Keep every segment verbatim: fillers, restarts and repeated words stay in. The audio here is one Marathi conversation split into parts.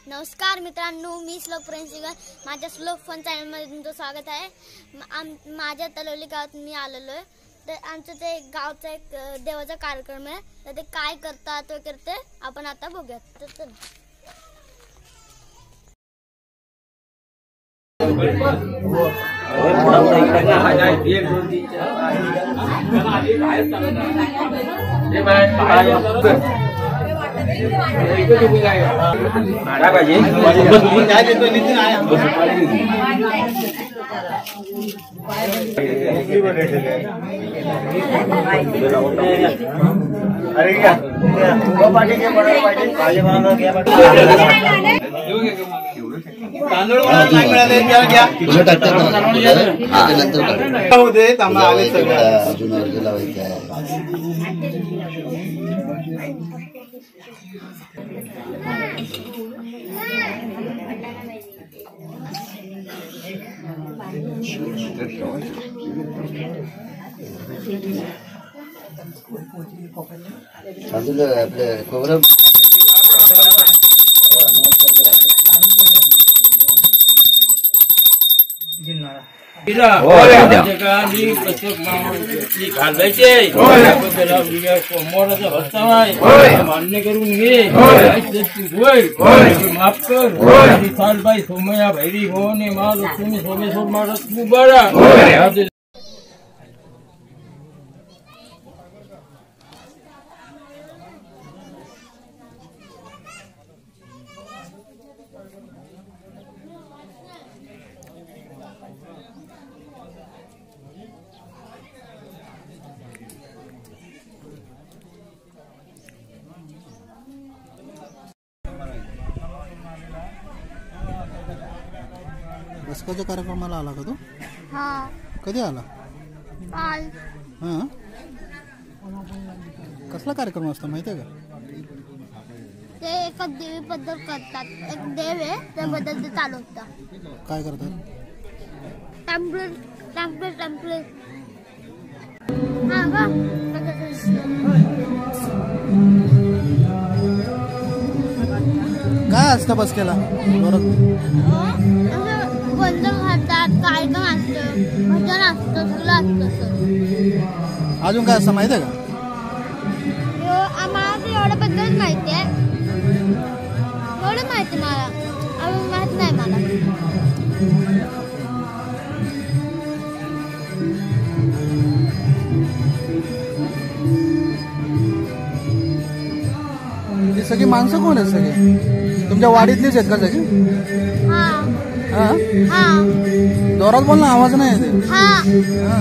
नमस्कार मित्रांनो, मी श्लोक प्रिन्सिपल माझ्या श्लोक फन चॅनलमध्ये तुमचं स्वागत आहे। माझ्या तलोली गावात मी आलेलो आहे। तर आमचं ते गावचा एक देवाचा कार्यक्रम आहे। तर ते काय करतात वगैरे ते आपण आता बघूया। तर चला अरे क्या पार्टी के बड़े पार्टी काले बना क्या तांदूळ नाही मिळाले त्या घ्या तुझं टाकतात ना नंतर हो दे थांबा आले सगळे अजून अर्ज लावायचा आहे। तांदूळ आपले खोबरं मान्य करून घे माफ कर बाई सोमया भैरी हो ने मा लक्ष्मी सोमेश्वर मारत तू बरा बसकाच्या कार्यक्रमाला आला का तू? हां। कधी आला? काल। हां। कसला कार्यक्रम असतो माहिती आहे का? ते एका देवीबद्दल करतात। एक देव आहे त्याबद्दल ते चालू होतं। काय करतात? टेम्पल टेम्पल टेम्पल हां का? काय असतं बसकेला? बंद घालतात, कार्यक्रम असतं, भजन असतं, सगळं असतं। अजून काय असतं माहिती आहे का? आम्हाला तर एवढ्याबद्दलच माहिती आहे। एवढं माहिती मला, अजून माहित नाही मला। ही सगळी माणसं कोण आहेत? सगळे तुमच्या वाडीतलीच आहेत का सगळी? हां हां हां। जोरात बोल ना, आवाज नाही येते। हां हां।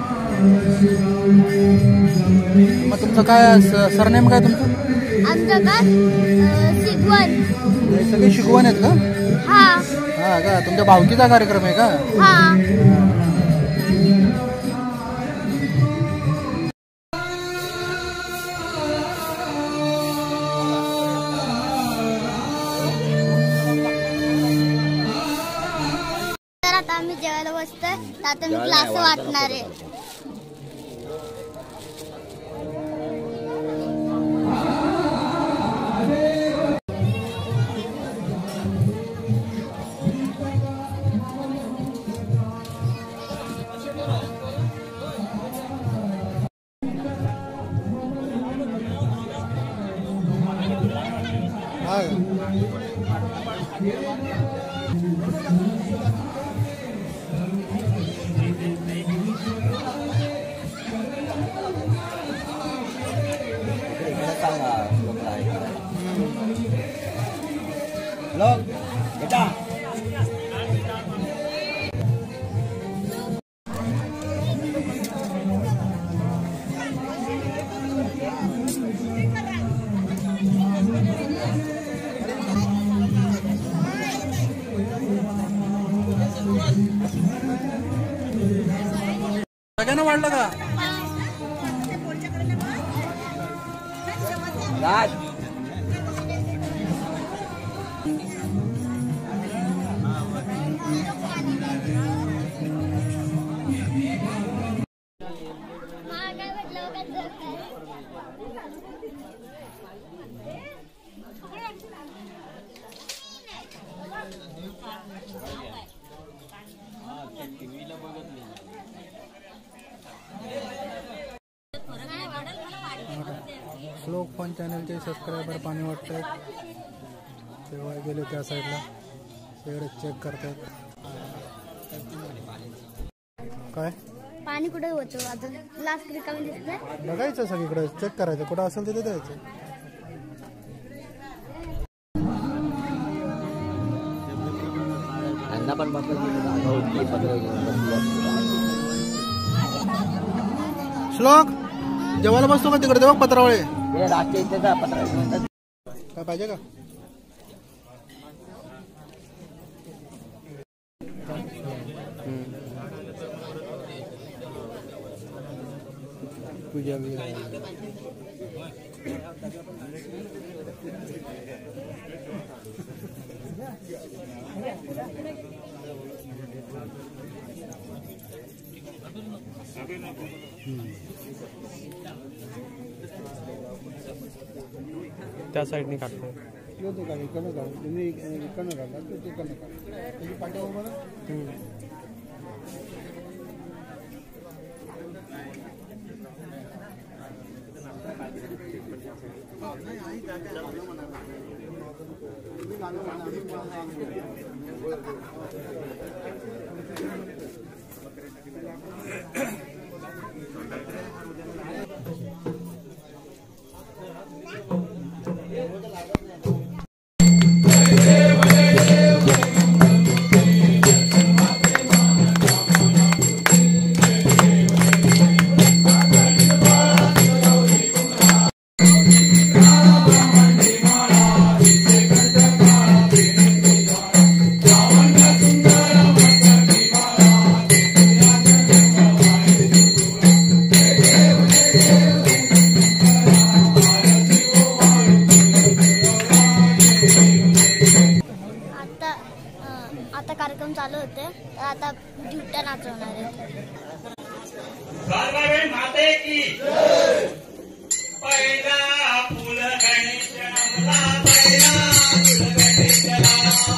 मग तुमचं काय सरनेम काय तुमचं? आमचं का शिकवण। हे सगळे शिकवण आहेत का? हां हां का? तुमच्या भावकीचा कार्यक्रम आहे का? हां। आता आम्ही जेवायला बसतोय, आता मी क्लास वाटणार आहे। लोग बेटा सगळ्यांना वाढलं का? राज काय फन चॅनलचे सबस्क्रायबर पाणी वाटतात तेव्हा गेले त्या साईडला सगळे चेक करतात काय पाणी कुठे होतं अजून लास्ट रिकामी दिसतंय बघायचं सगळीकडे चेक करायचं कुठं असेल तिथे द्यायचं पण श्लोक जेवायला बसतो का तिकडे देवा पत्रावळे रात्री इथे जा पत्रावळे काय पाहिजे का पूजा भी त्या साईडने काढतो आता कार्यक्रम चालू होते तर आता ड्युट्या नाचवणार आहेत माते की पहिला फुल गणेशला पहिला फुल गणेशला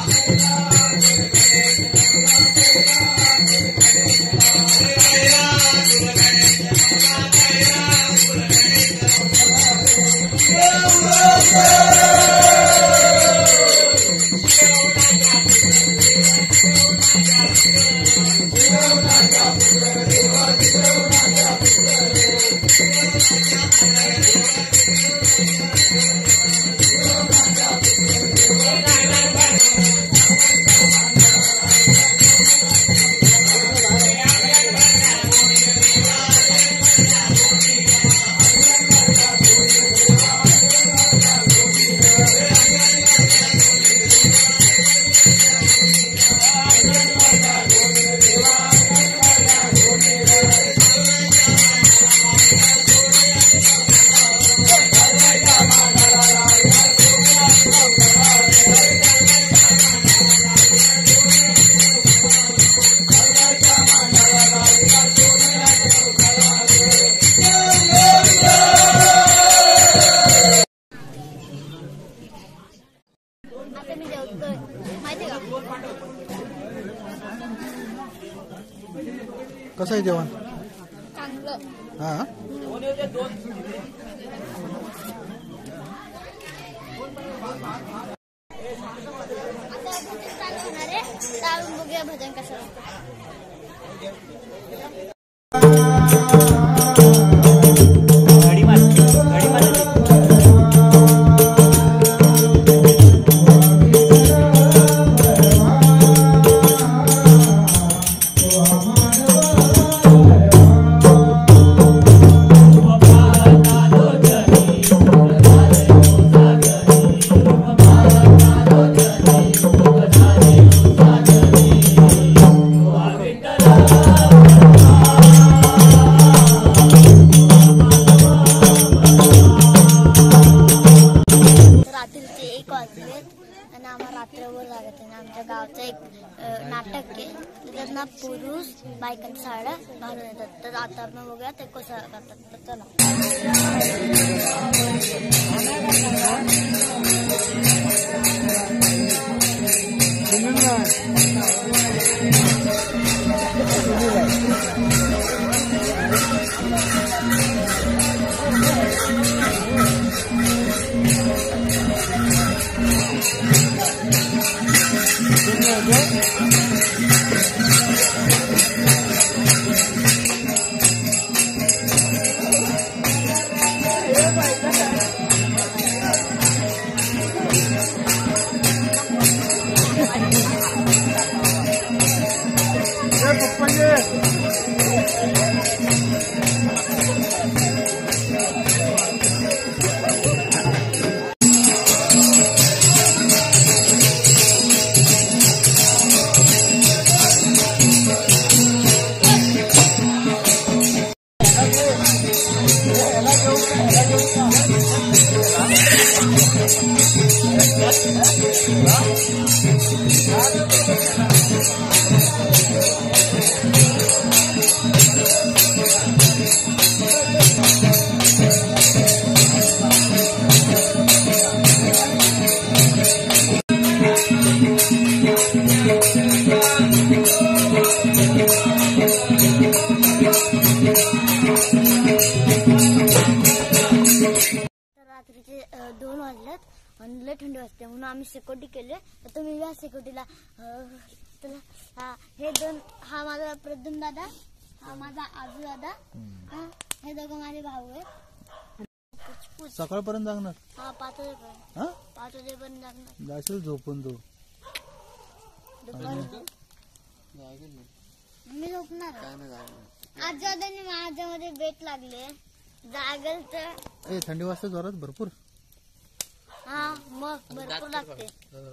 कसं आहे जेवण चांगलं हा चालू होणार आहे त्यावरून बघूया भजन कसं आणि आम्हाला रात्रभर लागत आहे. आमच्या गावचं एक नाटक आहे त्याच्यात ना पुरुष बायकांच्या साड्या घालून येतात. तर आता आपण बघूया ते कसं करतात. तर चला Thank you. रात्रीचे अ, दोन वाजल्यात आणि लय थंडी वाजते म्हणून आम्ही सिक्युरिटी केली. तर तुम्ही या सिक्युरिटीला तुला हा हे दोन हा माझा प्रद्युम्न दादा, हा माझा आजू दादा, हा हे दोघं माझे भाऊ आहेत. सकाळपर्यंत जागणार? हा पाच वाजेपर्यंत. हा पाच वाजेपर्यंत जागणार. जाशील झोपून तू? मी झोपणार. आजू दादांनी माझ्यामध्ये बेट लागले. जागल तर ए थंडी वाजते जोरात भरपूर. हा मग भरपूर लागते.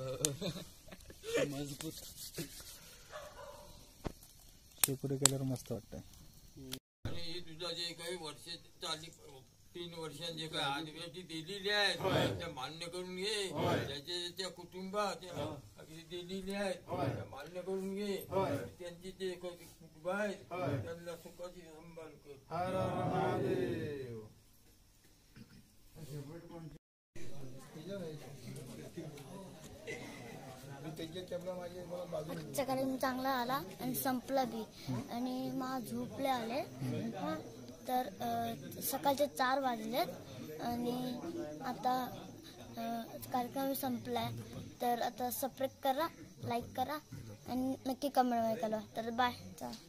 शेकोटी केल्यावर मस्त वाटतंय. आणि हे तुझा जे काही वर्ष चाली तीन वर्षांत जे काही आदिवासी दिलेली आहेत त्या मान्य करून घे. त्याच्या त्या कुटुंबात दिलेली आहेत त्या मान्य करून घे. त्यांची जे काही कुटुंब आहेत त्यांना सुखाची संभाळ कर. आजचा कार्यक्रम चांगला आला आणि संपला बी आणि मला झोपले आले. हा, तर अ, सकाळचे चार वाजलेत आणि आता अ, कार्यक्रम संपलाय. तर आता सबस्क्राईब करा, लाईक करा आणि नक्की कमेंट करा. तर बाय.